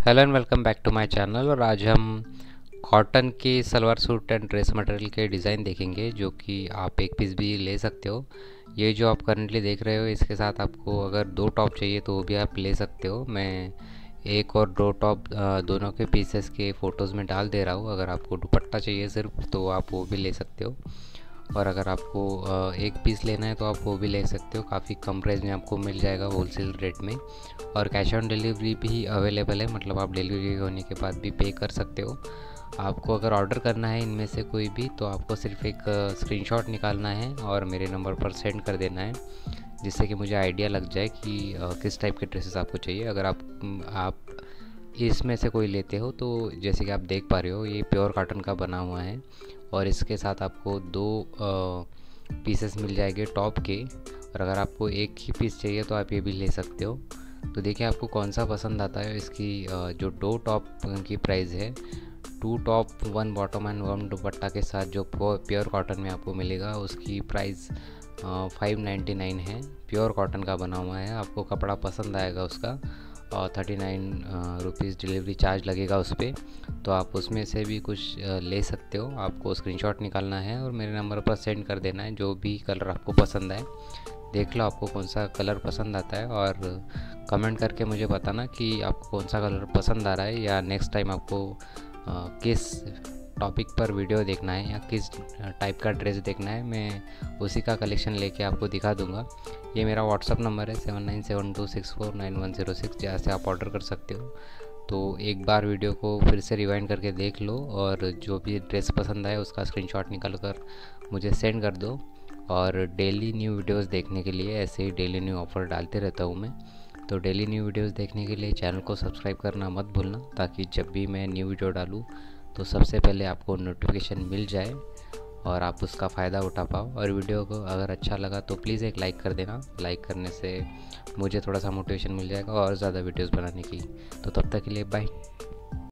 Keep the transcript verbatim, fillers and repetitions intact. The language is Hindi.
Hello and welcome back to my channel. और आज हम कॉटन के salwar suit and dress material के डिज़ाइन देखेंगे, जो कि आप एक पीस भी ले सकते हो। ये जो आप करंटली देख रहे हो, इसके साथ आपको अगर दो टॉप चाहिए तो वो भी आप ले सकते हो। मैं एक और दो टॉप दोनों के पीसेस के फ़ोटोज़ में डाल दे रहा हूँ। अगर आपको दुपट्टा चाहिए सिर्फ तो आप वो भी ले सकते हो, और अगर आपको एक पीस लेना है तो आप वो भी ले सकते हो। काफ़ी कम प्राइस में आपको मिल जाएगा होलसेल रेट में, और कैश ऑन डिलीवरी भी अवेलेबल है। मतलब आप डिलीवरी होने के बाद भी पे कर सकते हो। आपको अगर ऑर्डर करना है इनमें से कोई भी, तो आपको सिर्फ एक स्क्रीनशॉट निकालना है और मेरे नंबर पर सेंड कर देना है, जिससे कि मुझे आइडिया लग जाए कि किस टाइप के ड्रेसेस आपको चाहिए। अगर आप आप इसमें से कोई लेते हो तो जैसे कि आप देख पा रहे हो, ये प्योर कॉटन का बना हुआ है, और इसके साथ आपको दो पीसेस मिल जाएंगे टॉप के। और अगर आपको एक ही पीस चाहिए तो आप ये भी ले सकते हो। तो देखिए आपको कौन सा पसंद आता है। इसकी जो दो टॉप की प्राइस है, two top one bottom and one dupatta के साथ जो प्योर कॉटन में आपको मिलेगा, उसकी प्राइस फाइव नाइन्टी नाइन है। प्योर कॉटन का बना हुआ है। आपको कपड़ा पसंद आएगा उसका, और thirty nine rupees delivery charge लगेगा उस पर। तो आप उसमें से भी कुछ ले सकते हो। आपको स्क्रीनशॉट निकालना है और मेरे नंबर पर सेंड कर देना है, जो भी कलर आपको पसंद आए। देख लो आपको कौन सा कलर पसंद आता है, और कमेंट करके मुझे बताना कि आपको कौन सा कलर पसंद आ रहा है, या नेक्स्ट टाइम आपको आ, किस टॉपिक पर वीडियो देखना है या किस टाइप का ड्रेस देखना है। मैं उसी का कलेक्शन लेके आपको दिखा दूंगा। ये मेरा व्हाट्सअप नंबर है seven nine seven two six four nine one zero six, जहाँ से आप ऑर्डर कर सकते हो। तो एक बार वीडियो को फिर से रिवाइंड करके देख लो, और जो भी ड्रेस पसंद आए उसका स्क्रीनशॉट निकाल कर मुझे सेंड कर दो। और डेली न्यू वीडियोस देखने के लिए, ऐसे ही डेली न्यू ऑफ़र डालते रहता हूँ मैं, तो डेली न्यू वीडियोस देखने के लिए चैनल को सब्सक्राइब करना मत भूलना, ताकि जब भी मैं न्यू वीडियो डालूँ तो सबसे पहले आपको नोटिफिकेशन मिल जाए और आप उसका फ़ायदा उठा पाओ। और वीडियो को अगर अच्छा लगा तो प्लीज़ एक लाइक कर देना। लाइक करने से मुझे थोड़ा सा मोटिवेशन मिल जाएगा और ज़्यादा वीडियोस बनाने की। तो तब तक के लिए बाय।